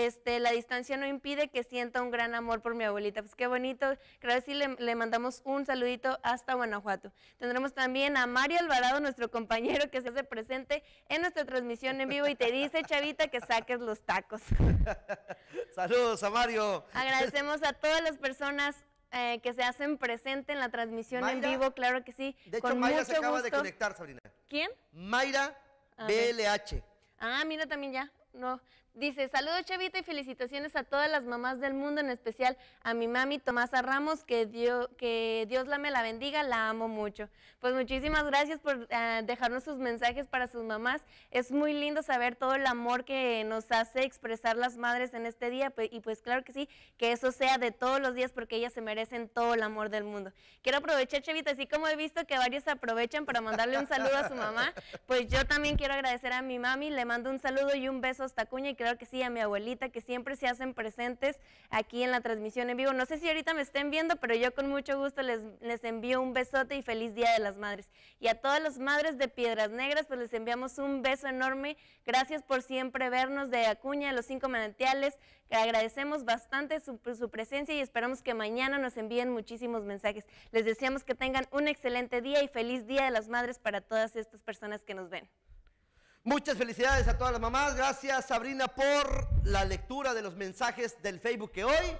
La distancia no impide que sienta un gran amor por mi abuelita. Pues qué bonito, creo que sí le mandamos un saludito hasta Guanajuato. Tendremos también a Mario Alvarado, nuestro compañero, que se hace presente en nuestra transmisión en vivo y te dice, Chavita, que saques los tacos. Saludos a Mario. Agradecemos a todas las personas que se hacen presente en la transmisión en vivo, claro que sí. De hecho, Mayra se acaba de conectar, Sabrina. ¿Quién? Mayra BLH. Ah, mira, también ya. No. Dice, saludos, Chavita, y felicitaciones a todas las mamás del mundo, en especial a mi mami Tomasa Ramos, que Dios me la bendiga, la amo mucho. Pues muchísimas gracias por dejarnos sus mensajes para sus mamás. Es muy lindo saber todo el amor que nos hace expresar las madres en este día, y pues claro que sí, que eso sea de todos los días, porque ellas se merecen todo el amor del mundo. Quiero aprovechar, Chavita, así como he visto que varios aprovechan para mandarle un saludo a su mamá, pues yo también quiero agradecer a mi mami, le mando un saludo y un beso hasta Acuña, y claro que sí, a mi abuelita, que siempre se hacen presentes aquí en la transmisión en vivo. No sé si ahorita me estén viendo, pero yo con mucho gusto les envío un besote y feliz Día de las Madres. Y a todas las madres de Piedras Negras, pues les enviamos un beso enorme. Gracias por siempre vernos de Acuña, de los 5 manantiales. Agradecemos bastante su presencia y esperamos que mañana nos envíen muchísimos mensajes. Les deseamos que tengan un excelente día y feliz Día de las Madres para todas estas personas que nos ven. Muchas felicidades a todas las mamás. Gracias, Sabrina, por la lectura de los mensajes del Facebook, que hoy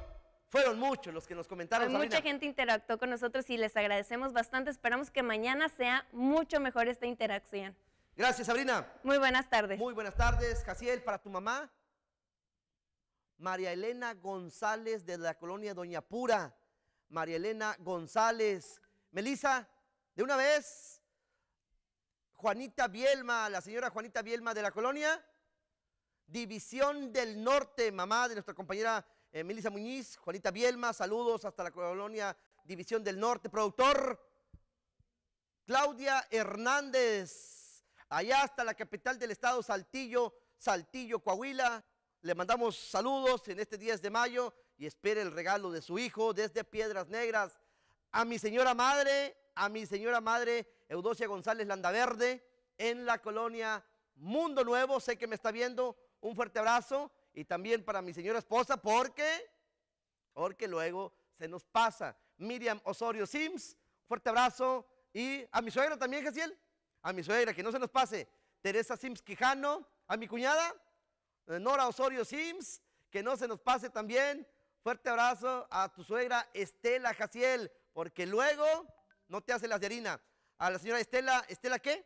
Fueron muchos los que nos comentaron, Pues Sabrina. mucha gente interactuó con nosotros y les agradecemos bastante. Esperamos que mañana sea mucho mejor esta interacción. Gracias, Sabrina. Muy buenas tardes. Muy buenas tardes, Jaciel, para tu mamá. María Elena González de la colonia Doña Pura. María Elena González. Melissa, de una vez. Juanita Bielma, la señora Juanita Bielma de la colonia División del Norte, mamá de nuestra compañera Melissa Muñiz. Juanita Bielma, saludos hasta la colonia División del Norte. Productor Claudia Hernández, allá hasta la capital del estado, Saltillo, Coahuila. Le mandamos saludos en este 10 de mayo y espere el regalo de su hijo desde Piedras Negras. A mi señora madre Eudocia González Landaverde en la colonia Mundo Nuevo, sé que me está viendo, un fuerte abrazo. Y también para mi señora esposa, porque luego se nos pasa. Miriam Osorio Sims, fuerte abrazo. Y a mi suegra también, Jaciel, a mi suegra, que no se nos pase. Teresa Sims Quijano, a mi cuñada Nora Osorio Sims, que no se nos pase también. Fuerte abrazo a tu suegra Estela, Jaciel, porque luego no te hace las de harina. A la señora Estela, ¿Estela qué?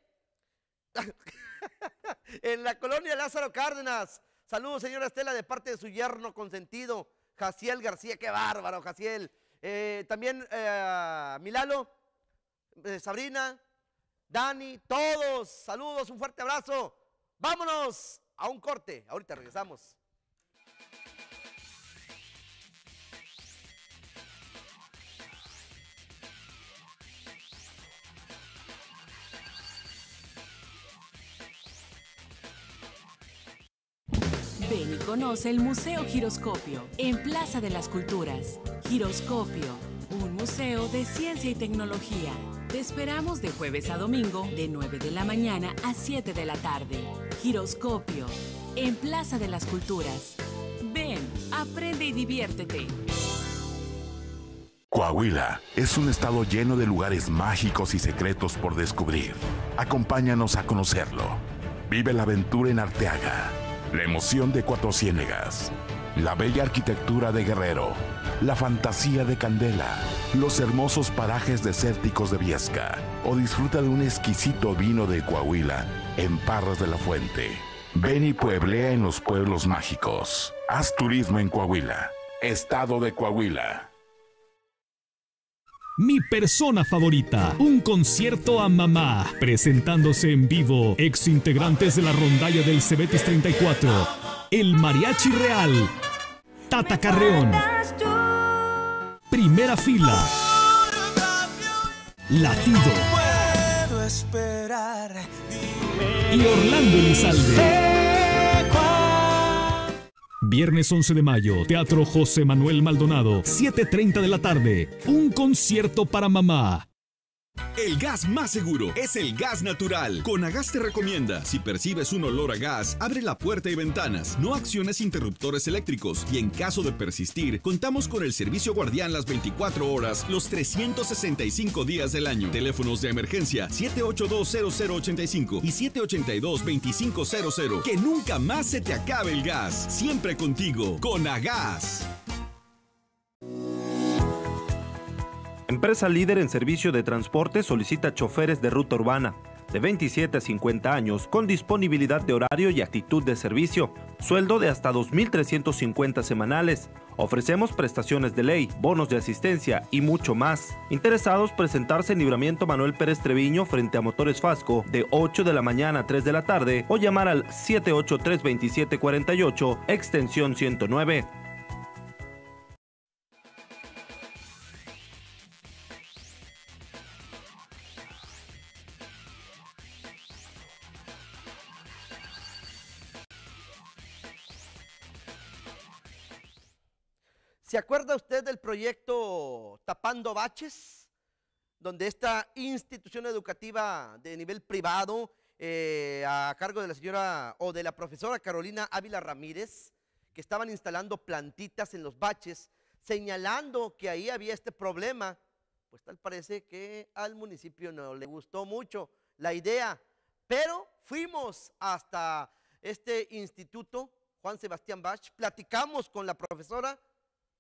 En la colonia Lázaro Cárdenas. Saludos, señora Estela, de parte de su yerno consentido, Jaciel García. Qué bárbaro, Jaciel. También Milalo, Sabrina, Dani, todos, saludos, un fuerte abrazo. Vámonos a un corte, ahorita regresamos. Ven y conoce el Museo Giroscopio en Plaza de las Culturas. Giroscopio, un museo de ciencia y tecnología. Te esperamos de jueves a domingo de 9 de la mañana a 7 de la tarde. Giroscopio, en Plaza de las Culturas. Ven, aprende y diviértete. Coahuila es un estado lleno de lugares mágicos y secretos por descubrir. Acompáñanos a conocerlo. Vive la aventura en Arteaga, la emoción de Cuatro Ciénegas, la bella arquitectura de Guerrero, la fantasía de Candela, los hermosos parajes desérticos de Viesca, o disfruta de un exquisito vino de Coahuila en Parras de la Fuente. Ven y pueblea en los pueblos mágicos. Haz turismo en Coahuila, estado de Coahuila. Mi persona favorita, un concierto a mamá, presentándose en vivo, ex integrantes de la rondalla del Cebetis 34, el Mariachi Real, Tata Carreón, Primera Fila, Latido y Orlando Elizalde. Viernes 11 de mayo, Teatro José Manuel Maldonado, 7:30 de la tarde. Un concierto para mamá. El gas más seguro es el gas natural. Conagas te recomienda, si percibes un olor a gas, abre la puerta y ventanas, no acciones interruptores eléctricos, y en caso de persistir, contamos con el servicio guardián las 24 horas, los 365 días del año. Teléfonos de emergencia 782-0085 y 782-2500. Que nunca más se te acabe el gas. Siempre contigo, Conagas. Empresa líder en servicio de transporte solicita choferes de ruta urbana de 27 a 50 años con disponibilidad de horario y actitud de servicio. Sueldo de hasta 2,350 semanales. Ofrecemos prestaciones de ley, bonos de asistencia y mucho más. Interesados, presentarse en Libramiento Manuel Pérez Treviño frente a Motores Fasco de 8 de la mañana a 3 de la tarde o llamar al 783-2748, extensión 109. ¿Se acuerda usted del proyecto Tapando Baches? Donde esta institución educativa de nivel privado, a cargo de la señora o de la profesora Carolina Ávila Ramírez, que estaban instalando plantitas en los baches, señalando que ahí había este problema, pues tal parece que al municipio no le gustó mucho la idea, pero fuimos hasta este instituto, Juan Sebastián Bach, platicamos con la profesora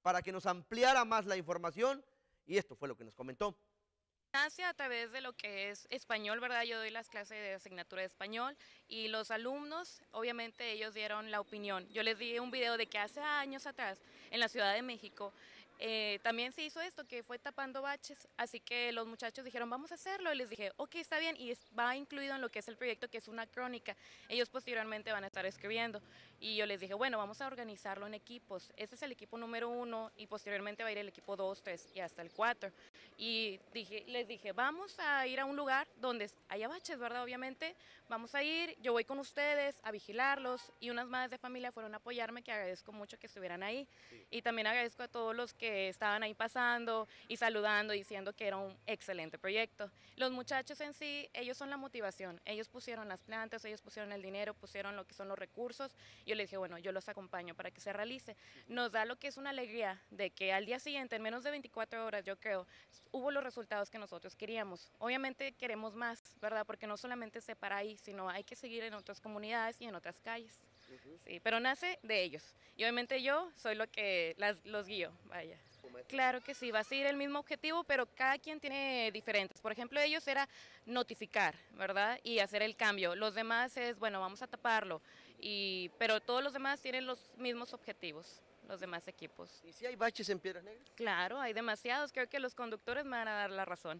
para que nos ampliara más la información y esto fue lo que nos comentó. Nace a través de lo que es español, ¿verdad? Yo doy las clases de asignatura de español y los alumnos, obviamente ellos dieron la opinión. Yo les di un video de que hace años atrás, en la Ciudad de México, también se hizo esto, que fue tapando baches, así que los muchachos dijeron, vamos a hacerlo, y les dije, ok, está bien, y va incluido en lo que es el proyecto, que es una crónica. Ellos posteriormente van a estar escribiendo, y yo les dije, bueno, vamos a organizarlo en equipos. Este es el equipo número 1, y posteriormente va a ir el equipo 2, 3, y hasta el 4. Y les dije, vamos a ir a un lugar donde haya baches, ¿verdad? Obviamente, vamos a ir, yo voy con ustedes a vigilarlos, y unas madres de familia fueron a apoyarme, que agradezco mucho que estuvieran ahí, y también agradezco a todos los que estaban ahí pasando y saludando, diciendo que era un excelente proyecto. Los muchachos en sí, ellos son la motivación, ellos pusieron las plantas, ellos pusieron el dinero, pusieron lo que son los recursos. Yo les dije, bueno, yo los acompaño para que se realice. Nos da lo que es una alegría de que al día siguiente, en menos de 24 horas, yo creo, hubo los resultados que nosotros queríamos. Obviamente queremos más, ¿verdad? Porque no solamente se para ahí, sino hay que seguir en otras comunidades y en otras calles. Sí, pero nace de ellos. Y obviamente yo soy lo que los guío, vaya. Claro que sí, va a seguir el mismo objetivo, pero cada quien tiene diferentes. Por ejemplo, ellos era notificar, ¿verdad? Y hacer el cambio. Los demás es, bueno, vamos a taparlo. Pero todos los demás tienen los mismos objetivos, los demás equipos. ¿Y si hay baches en Piedras Negras? Claro, hay demasiados. Creo que los conductores me van a dar la razón.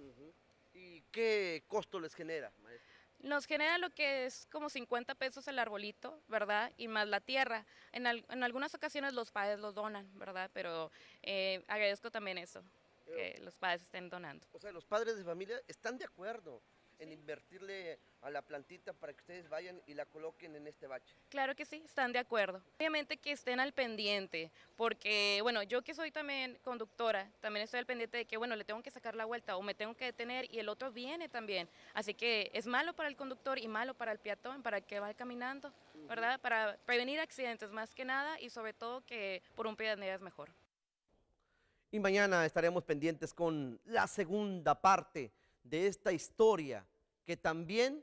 ¿Y qué costo les genera, maestra? Nos genera lo que es como 50 pesos el arbolito, ¿verdad? Y más la tierra. En algunas ocasiones los padres los donan, ¿verdad? Pero agradezco también eso, que los padres estén donando. O sea, los padres de familia están de acuerdo en invertirle a la plantita para que ustedes vayan y la coloquen en este bache. Claro que sí, están de acuerdo. Obviamente que estén al pendiente, porque, bueno, yo que soy también conductora, también estoy al pendiente de que, bueno, le tengo que sacar la vuelta o me tengo que detener y el otro viene también. Así que es malo para el conductor y malo para el peatón, para el que va caminando, ¿verdad? Para prevenir accidentes más que nada y sobre todo que por un Piedras Negras mejor. Y mañana estaremos pendientes con la segunda parte de esta historia que también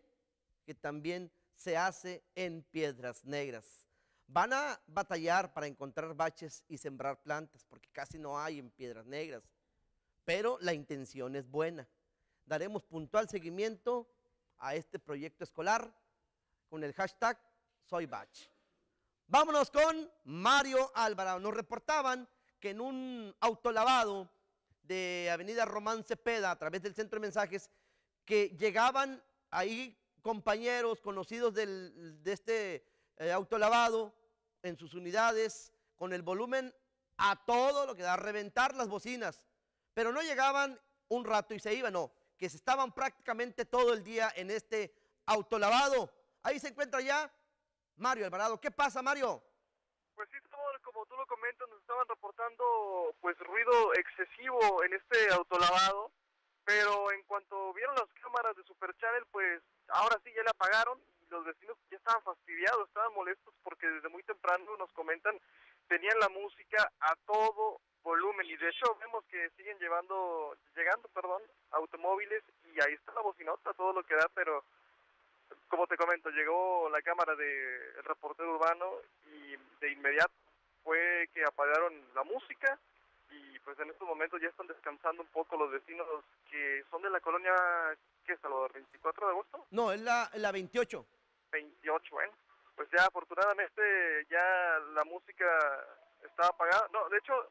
se hace en Piedras Negras. Van a batallar para encontrar baches y sembrar plantas, porque casi no hay en Piedras Negras, pero la intención es buena. Daremos puntual seguimiento a este proyecto escolar con el hashtag #SoyBach. Vámonos con Mario Alvarado. Nos reportaban que en un autolavado de Avenida Román Cepeda, a través del centro de mensajes, que llegaban ahí compañeros conocidos de este autolavado en sus unidades, con el volumen a todo lo que da, a reventar las bocinas, pero no llegaban un rato y se iban, no, que se estaban prácticamente todo el día en este autolavado. Ahí se encuentra ya Mario Alvarado. ¿Qué pasa, Mario? Pues sí, como tú lo comentas, nos estaban reportando pues ruido excesivo en este autolavado, pero en cuanto vieron las cámaras de Super Channel, pues ahora sí ya la apagaron y los vecinos ya estaban fastidiados, estaban molestos porque desde muy temprano nos comentan, tenían la música a todo volumen y de hecho vemos que siguen llegando, automóviles y ahí está la bocinota, todo lo que da, pero como te comento, llegó la cámara del reportero urbano y de inmediato fue que apagaron la música y pues en estos momentos ya están descansando un poco los vecinos que son de la colonia, ¿qué es, Salvador? ¿24 de agosto? No, es la 28. 28, bueno, pues ya afortunadamente ya la música está apagada, no, de hecho,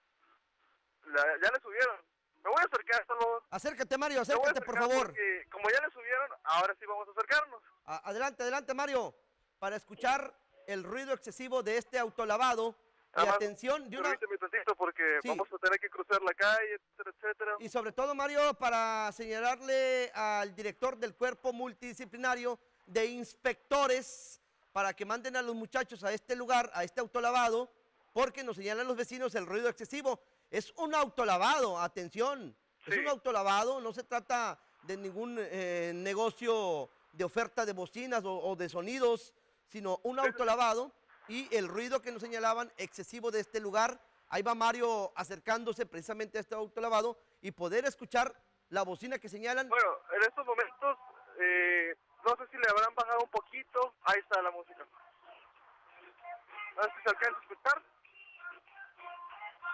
ya le subieron. Me voy a acercar, Salvador. Acércate, Mario, acércate, por favor. Porque como ya le subieron, ahora sí vamos a acercarnos. Adelante, adelante, Mario, para escuchar el ruido excesivo de este autolavado. Y atención de una... Permíteme tantito porque vamos a tener que cruzar la calle, etcétera, etcétera. Y sobre todo, Mario, para señalarle al director del cuerpo multidisciplinario de inspectores para que manden a los muchachos a este lugar, a este autolavado, porque nos señalan los vecinos el ruido excesivo. Es un autolavado, atención, es un autolavado, no se trata de ningún negocio de oferta de bocinas o de sonidos, sino un autolavado y el ruido que nos señalaban excesivo de este lugar. Ahí va Mario acercándose precisamente a este autolavado y poder escuchar la bocina que señalan. Bueno, en estos momentos, no sé si le habrán bajado un poquito, ahí está la música. A ver si se alcanza a escuchar.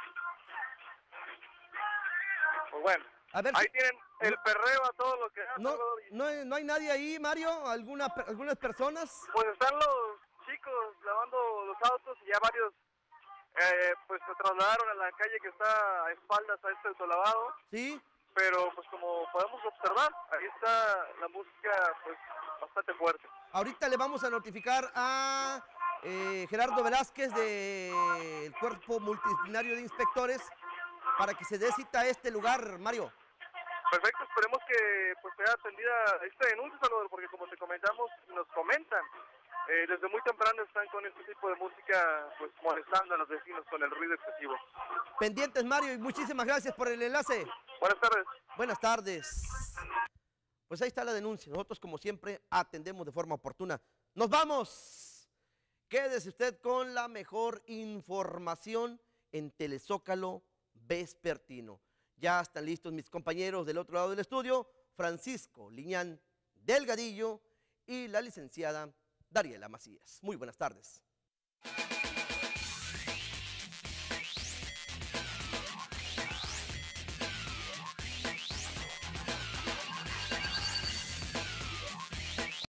pues bueno, A ver ahí si- tienen el perreo a todo lo que da. No, no hay nadie ahí, Mario, algunas personas. Pues están los chicos lavando los autos y ya varios pues se trasladaron a la calle que está a espaldas a este autolavado. Sí. Pero pues como podemos observar, ahí está la música pues bastante fuerte. Ahorita le vamos a notificar a Gerardo Velázquez del Cuerpo Multidisciplinario de Inspectores para que se dé cita a este lugar, Mario. Perfecto, esperemos que pues sea atendida esta denuncia, Salvador, porque como te comentamos, nos comentan, desde muy temprano están con este tipo de música pues molestando a los vecinos con el ruido excesivo. Pendientes, Mario, y muchísimas gracias por el enlace. Buenas tardes. Buenas tardes. Pues ahí está la denuncia. Nosotros, como siempre, atendemos de forma oportuna. ¡Nos vamos! Quédese usted con la mejor información en Telezócalo Vespertino. Ya están listos mis compañeros del otro lado del estudio, Francisco Liñán Delgadillo y la licenciada Dariela Macías. Muy buenas tardes.